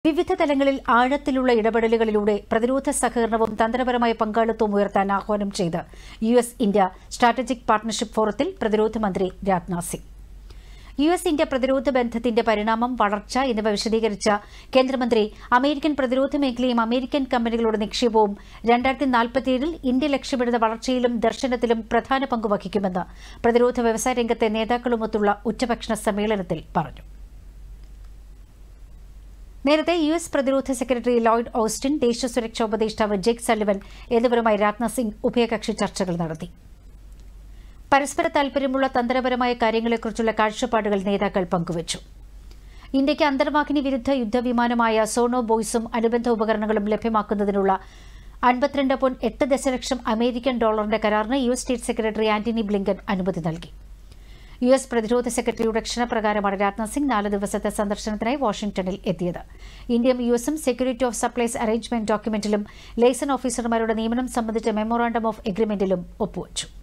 വിവിധ തലങ്ങളിൽ ആഴത്തിലുള്ള ഇടപെടലുകളിലൂടെ പ്രതിരോധ സഹകരണവും തന്ത്രപരമായ പങ്കാളിത്തവും ഉയർത്താൻ ആഹ്വാനം ചെയ്ത് യു.എസ്.ഇന്ത്യ സ്ട്രാറ്റജിക് പാർട്ണർഷിപ്പ് ഫോറത്തിൽ പ്രതിരോധ മന്ത്രി രാജ്നാഥ് സിംഗ്. യു.എസ്.ഇന്ത്യ പ്രതിരോധ ബന്ധത്തിന്റെ പരിണാമം, വളർച്ച എന്നിവ വിശദീകരിച്ച കേന്ദ്രമന്ത്രി അമേരിക്കൻ പ്രതിരോധ മേഖലയും അമേരിക്കൻ കമ്പനികളുടെ നിക്ഷേപവും 2047-ൽ ഇന്ത്യ ലക്ഷ്യമിടുന്ന വളർച്ചയിലും ദർശനത്തിലും പ്രധാന പങ്ക് വഹിക്കുമെന്ന് പ്രതിരോധ വ്യവസായ രംഗത്തെ നേതാക്കളുമൊത്തുള്ള ഉച്ചഭക്ഷണ സമ്മേളനത്തിൽ പറഞ്ഞു. നേരത്തെ യു.എസ്. പ്രതിരോധ സെക്രട്ടറി ലോയിഡ് ഓസ്റ്റിൻ, ദേശീയ സുരക്ഷാ ഉപദേഷ്ടാവ് ജേക്ക് സള്ളിവൻ എന്നിവരുമായി രാജ്നാഥ് സിംഗ് ഉഭയകക്ഷി ചർച്ചകൾ നടത്തി. പരസ്പര താൽപര്യമുള്ള തന്ത്രപരമായ കാര്യങ്ങളെക്കുറിച്ചുള്ള കാഴ്ചപ്പാടുകൾ നേതാക്കൾ പങ്കുവച്ചു. ഇന്ത്യയ്ക്ക് അന്തർവാഹിനി വിരുദ്ധ യുദ്ധവിമാനമായ സോണോ ബോയ്സും അനുബന്ധ ഉപകരണങ്ങളും ലഭ്യമാക്കുന്നതിനുള്ള 52.8 ദശലക്ഷം അമേരിക്കൻ ഡോളറിന്റെ കരാറിന് US. State secretary Antony Blinken അനുമതി നൽകി. യു.എസ്. പ്രതിരോധ സെക്രട്ടറിയുടെ ക്ഷണപ്രകാരമാണ് രാജ്നാഥ് സിംഗ് 4 ദിവസത്തെ സന്ദർശനത്തിനായി വാഷിംഗ്ടണിൽ എത്തിയത്. ഇന്ത്യയും യു.എസും സെക്യൂരിറ്റി ഓഫ് സപ്ലൈസ് അറേഞ്ച്മെന്റ് ഡോക്യുമെന്റിലും ലെയ്സൺ ഓഫീസർമാരുടെ നിയമനം സംബന്ധിച്ച മെമ്മോറാണ്ടം ഓഫ് എഗ്രിമെന്റിലും ഒപ്പുവച്ചു.